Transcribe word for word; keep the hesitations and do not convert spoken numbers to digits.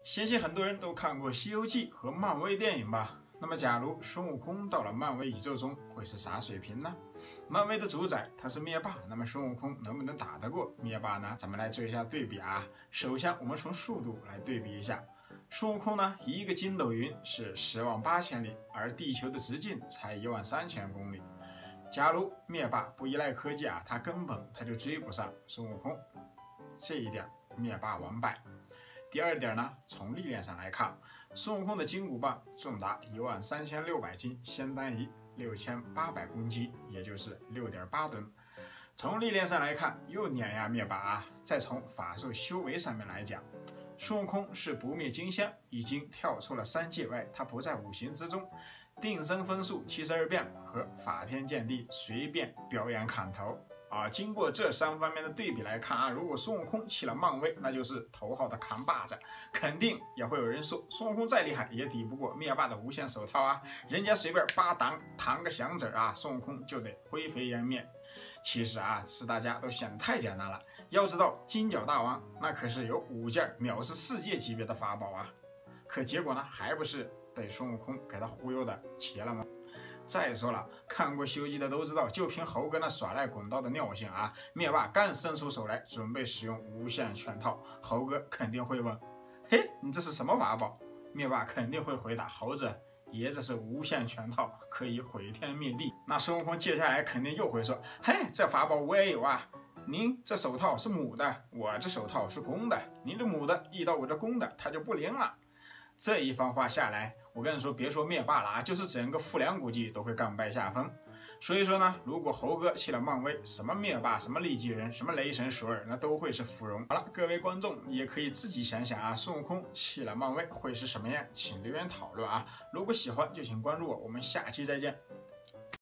相信很多人都看过《西游记》和漫威电影吧？那么，假如孙悟空到了漫威宇宙中，会是啥水平呢？漫威的主宰他是灭霸，那么孙悟空能不能打得过灭霸呢？咱们来做一下对比啊。首先，我们从速度来对比一下，孙悟空呢，一个筋斗云是十万八千里，而地球的直径才一万三千公里。假如灭霸不依赖科技啊，他根本他就追不上孙悟空，这一点灭霸完败。第二点呢，从力量上来看，孙悟空的金箍棒重达一万三千六百斤，相当于六千八百公斤，也就是六点八吨。从力量上来看，又碾压灭霸啊。再从法术修为上面来讲，孙悟空是不灭金香，已经跳出了三界外，他不在五行之中。定身分数七十二变和法天见地随便表演砍头啊！经过这三方面的对比来看啊，如果孙悟空弃了漫威，那就是头号的扛把子，肯定也会有人说孙悟空再厉害也抵不过灭霸的无限手套啊！人家随便八档弹个响指啊，孙悟空就得灰飞烟灭。其实啊，是大家都想太简单了。要知道金角大王那可是有五件藐视世界级别的法宝啊，可结果呢，还不是被孙悟空给他忽悠的齐了吗？再说了，看过《西游记》的都知道，就凭猴哥那耍赖滚刀的尿性啊，灭霸刚伸出手来准备使用无限拳套，猴哥肯定会问：“嘿，你这是什么法宝？”灭霸肯定会回答：“猴子，爷这是无限拳套，可以毁天灭地。”那孙悟空接下来肯定又会说：“嘿，这法宝我也有啊。您这手套是母的，我这手套是公的，您这母的一到我这公的，它就不灵了。”这一番话下来，我跟你说，别说灭霸了啊，就是整个傅良估计都会甘拜下风。所以说呢，如果猴哥弃了漫威，什么灭霸、什么利基人、什么雷神索尔，那都会是芙蓉。好了，各位观众也可以自己想想啊，孙悟空弃了漫威会是什么样？请留言讨论啊！如果喜欢就请关注我，我们下期再见。